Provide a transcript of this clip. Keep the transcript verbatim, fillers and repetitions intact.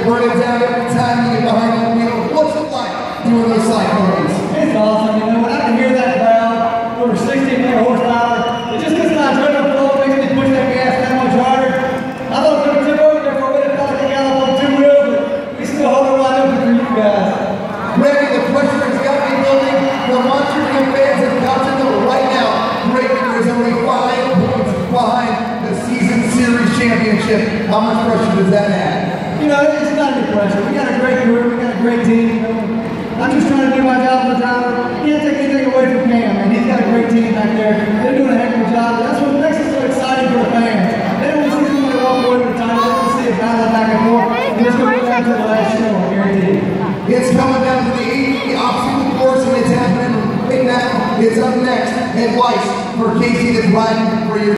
burn it down every time you get behind the wheel. What's it like doing those cyclones? It's awesome, you know, when I can hear that crowd, over sixteen hundred horsepower, it just gets my adrenaline flow, makes me push that gas that much harder. I thought it was going to tip over there for a minute, felt like I got up on two wheels, but we still hold it right open for you guys. Randy, the pressure has got me building. The Monster Jam fans have got to know right now, Breaker is only five points behind the season series championship. How much pressure does that add? You know, it's not any pressure. We got a great group, we got a great team. You know? I'm just trying to do my job as a driver. Can't take anything away from Cam, man. He's got a great team back there. They're doing a heck of a job. That's what makes us so exciting for the fans. They don't want to see somebody walk away with a time. They want to see a battle back and forth. And it's going to go down to the last show, I guarantee you. It's coming down to the eighth, the obstacle course, and it's happening right now. It's up next at Weiss for Casey that's riding for your